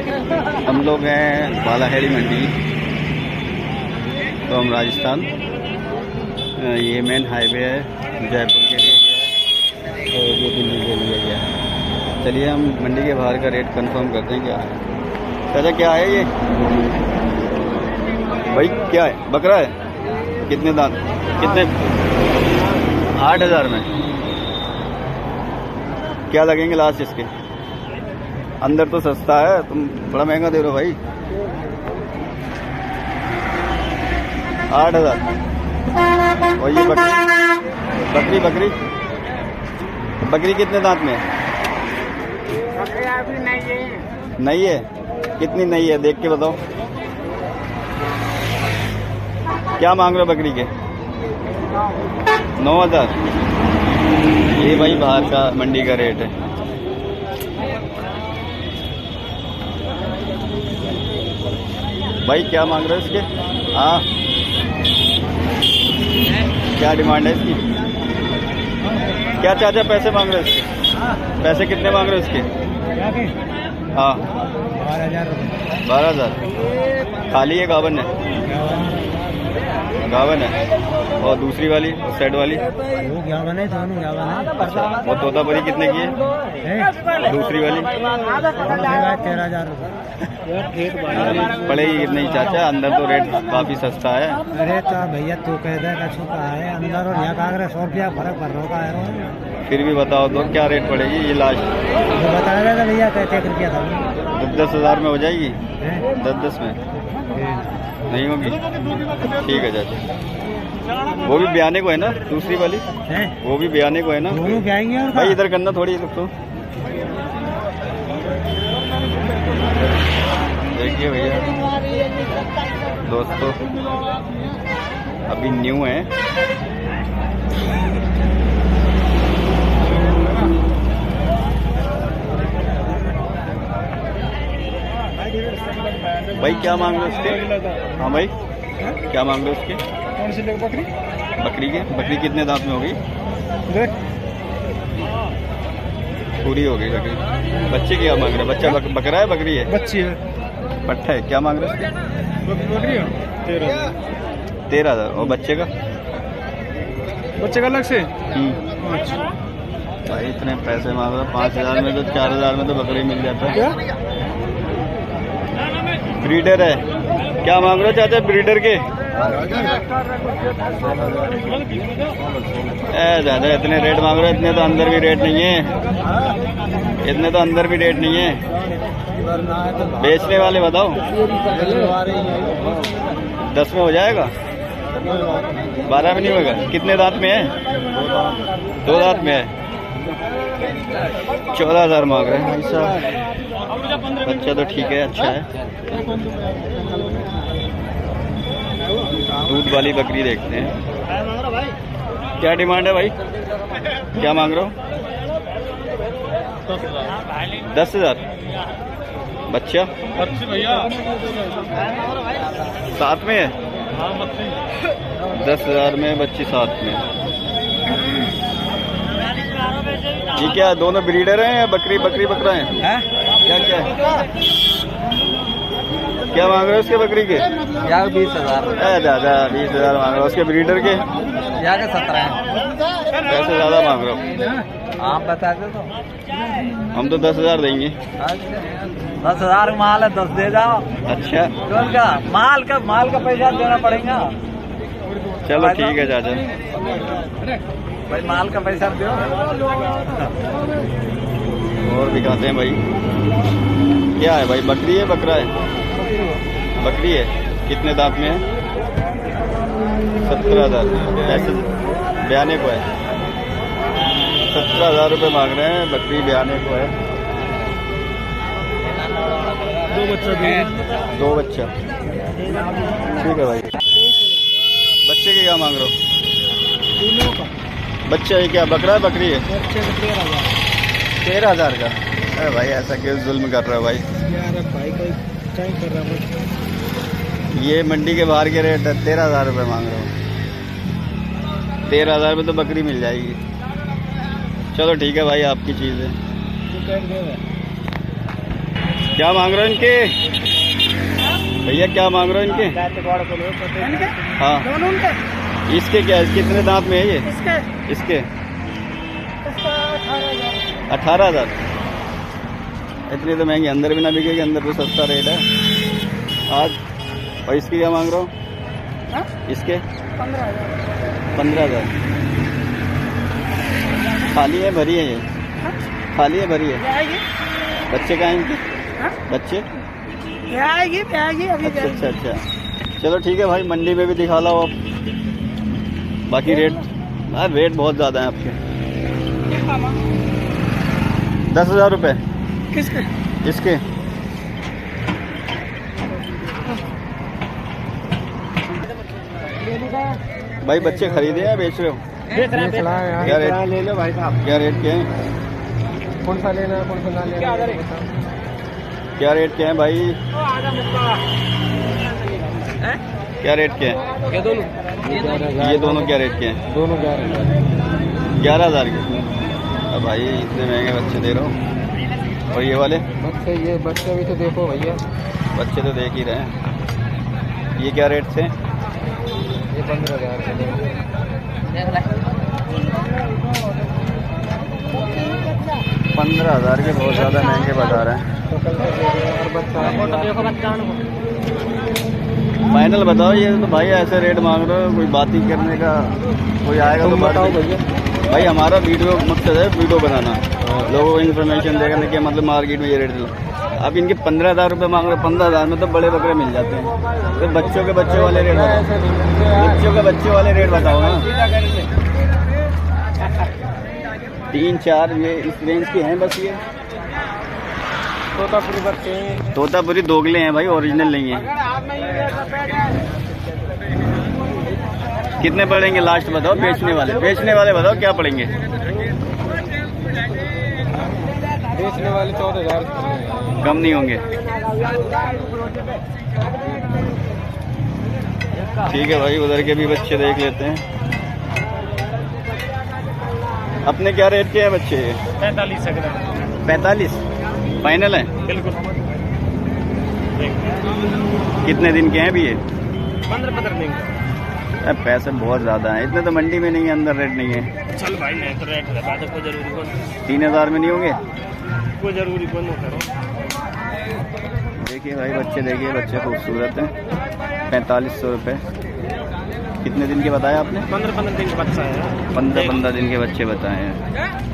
हम लोग हैं बालाहेड़ी मंडी, तो हम राजस्थान, ये मेन हाईवे है, जयपुर के लिए गया है और ये दिल्ली के लिए गया है। चलिए हम मंडी के बाहर का रेट कंफर्म करते हैं क्या है। चाचा क्या है ये भाई, क्या है? बकरा है? कितने दांत? कितने? 8,000 में। क्या लगेंगे लास्ट इसके? अंदर तो सस्ता है, तुम बड़ा महंगा दे रहे हो भाई। 8,000। और ये बकरी बकरी बकरी कितने दांत में है? नहीं है? कितनी नहीं है देख के बताओ। क्या मांग रहे हो बकरी के? 9,000। ये भाई बाहर का मंडी का रेट है। भाई क्या मांग रहे हो इसके? हाँ, क्या डिमांड है इसकी? क्या चाचा पैसे मांग रहे हो इसके? पैसे कितने मांग रहे हो इसके? हाँ 12,000। खाली है गावन है? गावन है। और दूसरी वाली साइड वाली वो गावन है, दोनों गावन है। अच्छा, वो तोतापरी कितने की है? दूसरी वाली 13,000 पड़ेगी कितने ही चाचा? अंदर तो रेट काफी सस्ता है। अरे तो भैया तू कह दे कछु का है अंदर और यहाँ का 100 रुपया फर्क पड़ रहा है। फिर भी बताओ तो क्या रेट पड़ेगी ये लास्ट? तो बता रहा था भैया 33 रुपया था। 10,000 में हो जाएगी? 10 में नहीं होगी? ठीक है चाचा। वो भी बयाने को है ना दूसरी वाली? वो भी बयाने को है ना? दोनों जाएंगे भाई इधर करना थोड़ी तो। देखिए भैया दोस्तों, अभी न्यू है। भाई क्या मांग रहे हो उसके? हाँ भाई क्या मांग रहे हो उसके? कौन सी बकरी? बकरी के? बकरी कितने दांत में होगी? पूरी हो गई बकरी। बच्चे क्या मांग रहे? बच्चा बकरा है बकरी है? बच्ची है। पट्ठा है। क्या मांग रहे हो उसके? बकरी 13,000। और बच्चे का? बच्चे का अलग से। अच्छा भाई इतने पैसे मांग रहे हो? 5,000 में तो 4,000 में तो बकरी मिल जाता है। ब्रीडर है? क्या मांग रहे हो चाचा ब्रीडर के? दादा इतने रेट मांग रहे हो? इतने तो अंदर भी रेट नहीं है। इतने तो अंदर भी रेट नहीं है। बेचने वाले बताओ। 10 में हो जाएगा? 12 में नहीं होगा? कितने दांत में है? 2 दांत में है। 14,000 मांग रहे हैं भाई साहब। बच्चा तो ठीक है, अच्छा है। दूध वाली बकरी देखते हैं। क्या डिमांड है भाई? क्या मांग रहे हो? 10,000। बच्चा साथ में है? 10,000 में बच्ची साथ में। ये क्या दोनों ब्रीडर हैं या बकरी बकरा है? क्या क्या है? क्या मांग रहे हो उसके बकरी के? यार 20,000। दादा 20,000 मांग रहे हो? उसके ब्रीडर के? यार 17 पैसे ज्यादा मांग रहे हो? आप बता दो तो। हम तो 10,000 देंगे। 10,000 माल है, 10 दे जाओ। अच्छा कौन का माल का पैसा देना पड़ेगा। चलो ठीक है चाचा। भाई माल का पैसा दो। और दिखाते हैं भाई। क्या है भाई? बकरी है बकरा है? बकरी है। कितने दांत में है? 17,000। ऐसे बयाने को है? 17,000 रुपये मांग रहे हैं। बकरी बयाने को है। 2 बच्चा। 2 बच्चा। ठीक है भाई। बच्चे के क्या मांग रहे हो? बच्चा है क्या? बकरा है बकरी है? 13,000 का। अरे भाई ऐसा क्यों जुल्म कर रहा है भाई? यार भाई कोई क्या कर रहा है? ये मंडी के बाहर के रेट है। 13,000 रुपये मांग रहा हूँ। 13,000 में तो बकरी मिल जाएगी। चलो ठीक है भाई, आपकी चीज़ है। क्या मांग रहे हो इनके भैया, क्या मांग रहे हो इनके? हाँ इसके क्या है? कितने दांत में है ये? इसके 18,000। इतनी तो महंगी अंदर भी ना बिकेगी, अंदर तो सस्ता रेट है आज। और इसकी क्या मांग रहा हूँ? इसके 15,000। खाली है भरी है ये? खाली है भरी है? बच्चे कहाँ हैं इनके? बच्चे आएगी अभी। अच्छा। चलो ठीक है भाई, मंडी में भी दिखा लो आप। बाकी रेट बहुत ज़्यादा है आपके। 10,000 रुपये किसके? इसके भाई बच्चे खरीदे या बेच रहे हो? क्या रेट ले लो भाई साहब। क्या रेट के हैं? कौन सा लेना है, कौन सा ना लेना है? क्या रेट के हैं भाई? क्या रेट के हैं ये दोनों? क्या रेट के हैं? दोनों 11,000 के। अब भाई इतने महंगे बच्चे दे रहे हो। और ये वाले बच्चे भी तो देखो भैया, बच्चे तो देख ही रहे हैं। ये क्या रेट से? ये 15,000 के। 15,000 के बहुत ज़्यादा महंगे बता रहे हैं। फाइनल बताओ। ये तो भाई ऐसे रेट मांग रहे हो, कोई बात ही करने का कोई आएगा तो बताओ भैया। भाई हमारा वीडियो मकसद है वीडियो बनाना, लोगों को इन्फॉर्मेशन देगा कि मतलब मार्केट में ये रेट चलो। आप इनके 15,000 रुपये मांग रहे हो। 15,000 में तो बड़े बकरे मिल जाते हैं। तो बच्चों के बच्चे वाले रेट बताओ, बच्चों के बच्चे वाले रेट बताओ ना। 3-4 ये इस रेंज के हैं बस। ये तोतापुरी बच्चे, तोतापुरी दोगले हैं भाई, ओरिजिनल नहीं है। कितने पड़ेंगे लास्ट बताओ? बेचने वाले बताओ क्या पड़ेंगे? बेचने वाले 14,000 कम नहीं होंगे? ठीक है भाई, उधर के भी बच्चे देख लेते हैं। अपने क्या रेट के हैं बच्चे? 45 फाइनल है? बिल्कुल। कितने दिन के हैं अभी ये? 15 दिन। पैसे बहुत ज़्यादा हैं, इतने तो मंडी में नहीं है, अंदर रेट नहीं है। चल भाई नहीं तो रेट लगा दो, कोई जरूरी कौन? 3,000 में नहीं होंगे? कोई जरूरी कौन करो। देखिए भाई बच्चे, देखिए बच्चे खूबसूरत हैं। 4500 रुपये। कितने दिन के बताया आपने? 15 दिन का बच्चा है। 15 दिन के बच्चे बताए हैं।